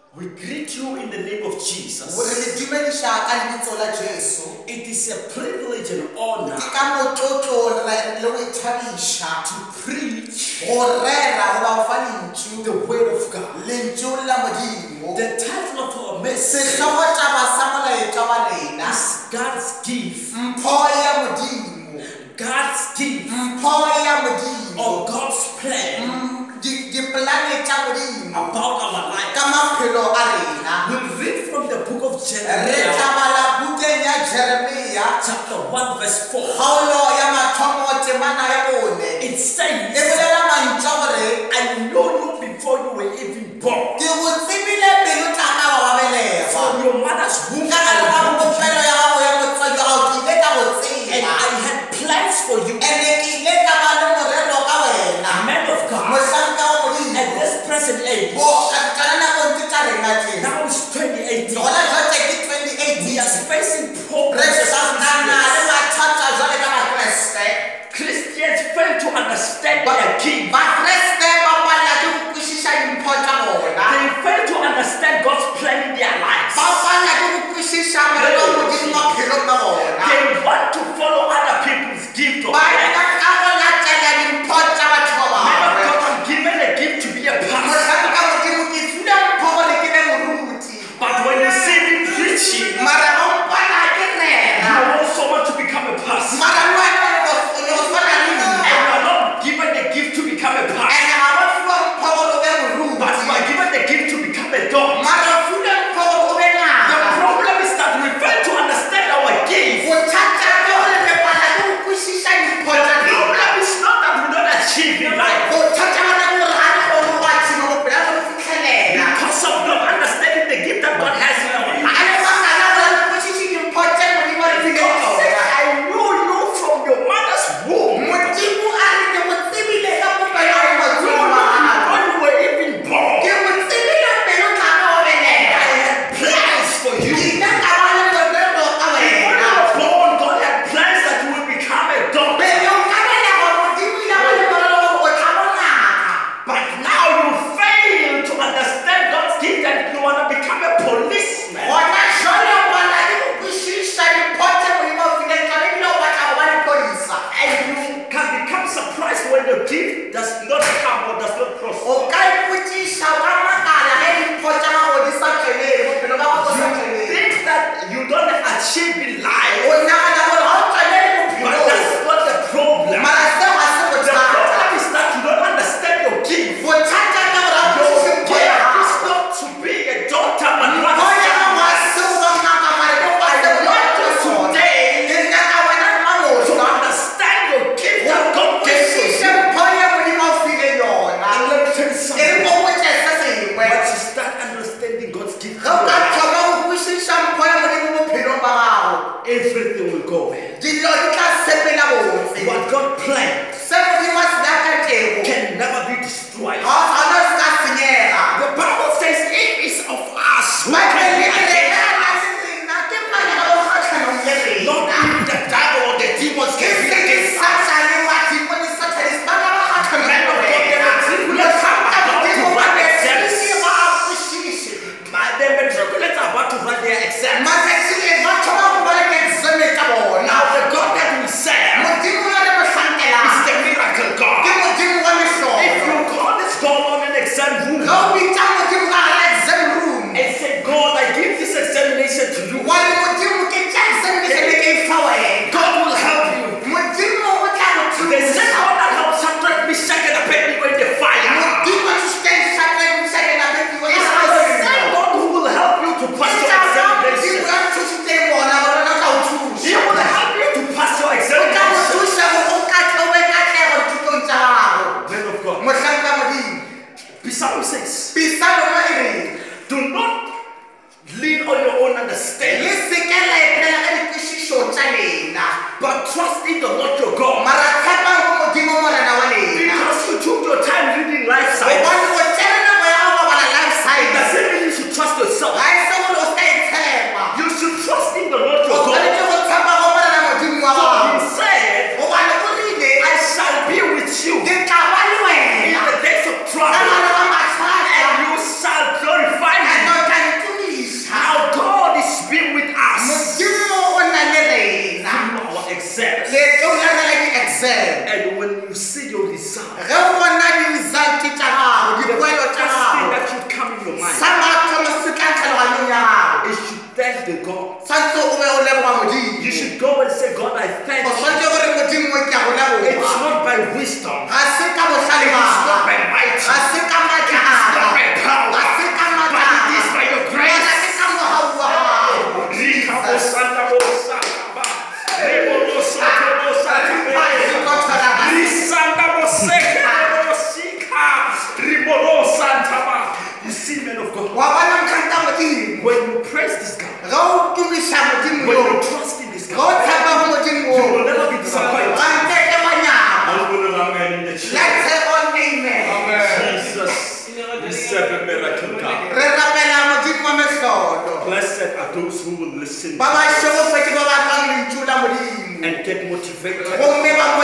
We greet you in the name of Jesus. It is a privilege and honor to preach the word of God. The title of our message is God's gift. God's gift or God's plan about our life. We'll read from the book of Jeremiah, chapter 1 verse 4. It says, I know you before you were even born. From your mother's womb, and I had plans for you. Man of God, at this present age, now it's 2018. We are facing problems. Christians fail to understand their king. They fail to understand God's plan in their lives. They want to follow other people's gift of plan. I'm given a gift to be a pastor. But when you see me preaching, you want someone to become a pastor. And you are not given the gift to become a pastor, but you are given the gift to become a doctor. The problem is that we fail to understand our gift. The problem is not that we don't achieve in life. Because of not understanding the gift that God has in our life. I know you from your mother's womb. When you were even born, I had plans for you. When you were born, God had plans that you would become a doctor. But now you fail to understand God's gift and you want to become a policeman. And you can become surprised when the gift does not come or does not prosper. You think that you don't achieve in life, but that's not the problem. The problem is that you don't understand your gift. Your gift is not to be a doctor, but what is to understand your gift that God gives you. And let me tell you something. Once you start understanding God's gift, everything will go well. What God planned can never be destroyed. The Bible says it is of us who can be against us. Not even the devil or the demons can be against us. Men of God, they were tribulated about to run exams. They were tribulated about to run their exams. Now the God that we serve is the miracle God. If you call this God on an exam room and say, God, I give this examination to you, God will help you. The same God that helped Shadrach, Meshach, and Abednego in the fire is the same God who will help you to pass your examination. He will help you to pass your examination. Men of God. Psalm 6. Do not lean on your own understanding, but trust in the Lord your God. Because you took your time reading life science, it doesn't mean you should trust yourself. You should trust in the Lord your God. So he said, I shall be with you in the days of trouble, and you shall glorify me. the God. You should go and say, God, I thank you. It's not by wisdom. It's not by might. It's not by power. But it is by your grace. You see, men of God, when you praise this God, when you trust in this God, you will never be disappointed. Let's say all amen. Jesus, you serve a miracle God. Blessed are those who will listen and get motivated